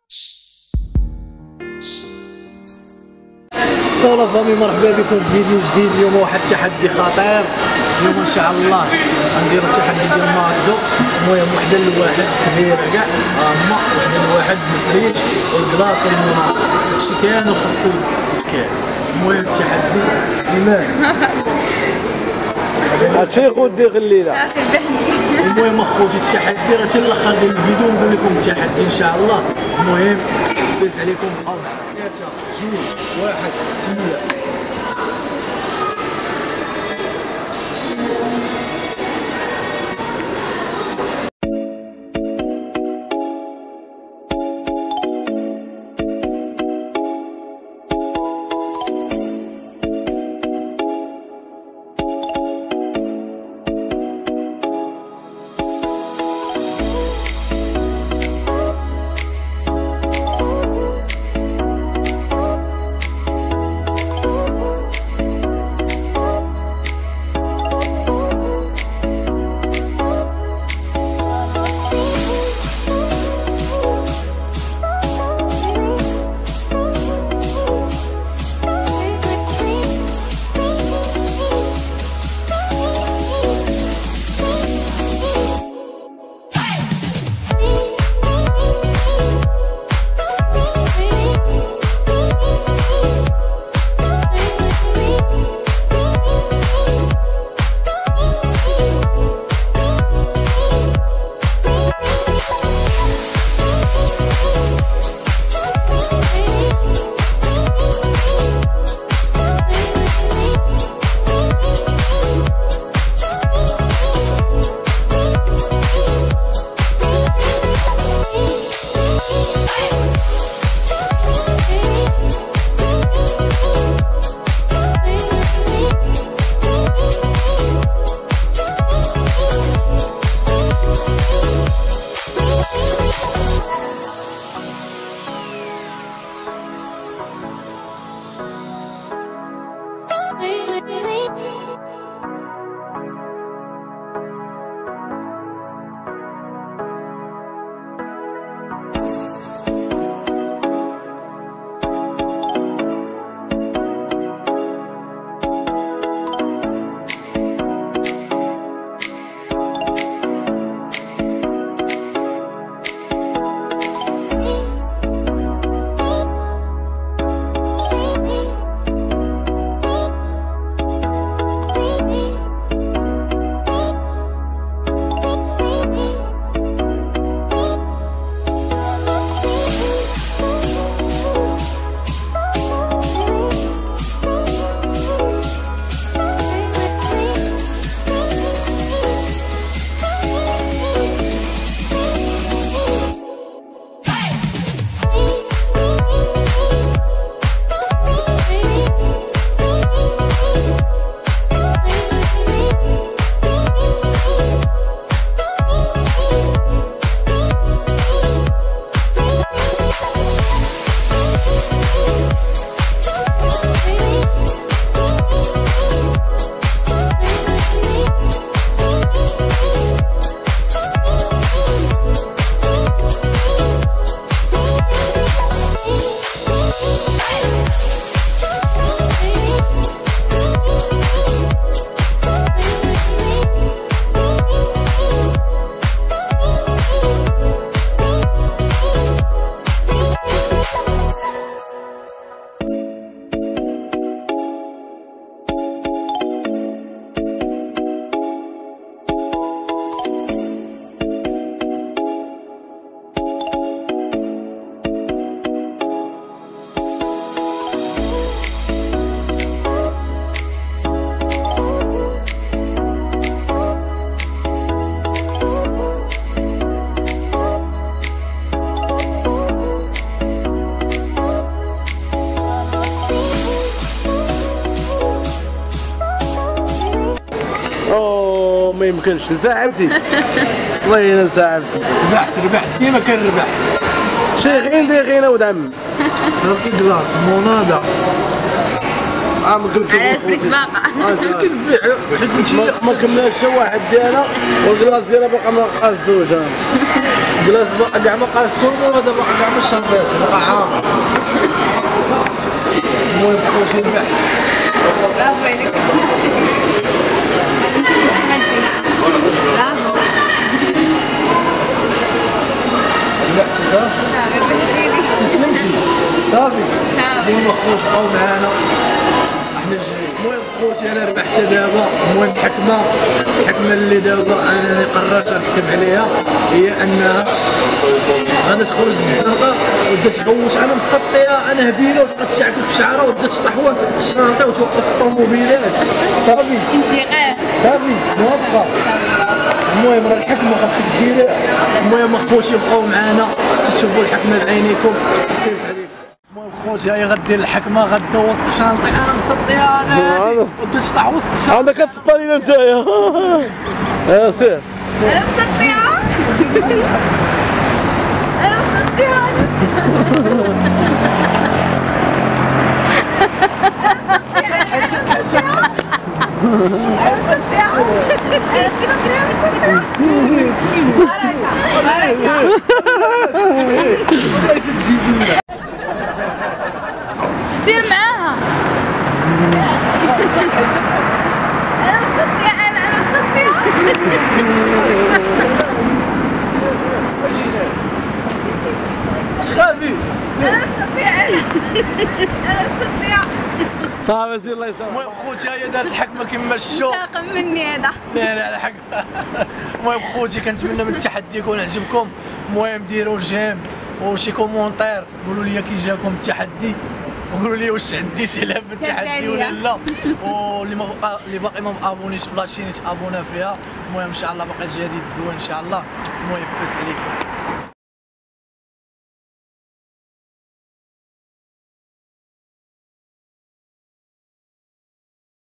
الصولة فامي، مرحبا بكم في فيديو جديد. اليوم واحد التحدي خطير. اليوم ان شاء الله غنديرو التحدي ديال ماكدو. المهم وحده لواحد كبيره كاع هما، وحده لواحد بالفريج والكلاص والمناطق، هادشي كامل خاصو كاين. المهم التحدي ايمان هادشي يقود ديك الليله. المهم اخوتي التحدي راه حتى الاخر ديال الفيديو نقول لكم التحدي ان شاء الله. المهم داز عليكم 4 3 2 1 بسم الله. ما يمكنش نساعبتي والله الا نساعبتي. ربحت ديما كنربح. شي غين دي غينا ولد عم درتي كلاص مونادا ما كنتش على فريت باقة. يمكن فيه حيت انت ما كملناش حتى واحد ديالها والكلاس ديالها باقا ما قازوش انا. جلاس بقى كاع ما قاستو وهذا بقى كاع ما شربات بقى عامر. المهم خوشي ربحت. برافو عليك. برافو. ربحت كذا. غير بهتي لي. استسلمتي صافي. صافي. المهم خوش بقاو معانا احنا جايين. المهم خوتي انا ربحت دابا. المهم الحكمه اللي دابا انا قررت نحكم عليها هي انها غادا تخرج للزنقه وبدا تغوش. انا مسطيها انا هبيله وتبقى تشعكل في شعرها وبدا تطيح الشانطه وتوقف الطوموبيلات. صافي انتقام. صافي موافقه. المهم راه الحكمه خاصك ديري. المهم خوتي بقاو معانا تشوفوا الحكمه بعينيكم. كيف عليك. المهم خوتي هي غدير الحكمه غدا وسط شانطي انا مسطيها انا وبدا تطيح وسط الشانطه. عندك كتسطى لينا نتايا. سير. انا مسطيها. انا مسطيها. ايش تجيبي لنا؟ سير معاها. انا مسطيها. انا مسطيها. خافي انا مسطيها. انا مسطيها. صافي سير الله يسامحك. المهم خوتي هي دارت الحكمه كما الشو. ساقم مني هذا. لا على حق. المهم خوتي كنتمنى من التحدي يكون عجبكم. المهم ديروا جيم وشي كومونتير قولوا لي كي جاكم التحدي وقولوا لي واش عديتي على التحدي ولا لا. واللي باقي ما مابونيش في لاشين يتابونا فيها. المهم ان شاء الله باقي جديد ان شاء الله. المهم بس عليكم.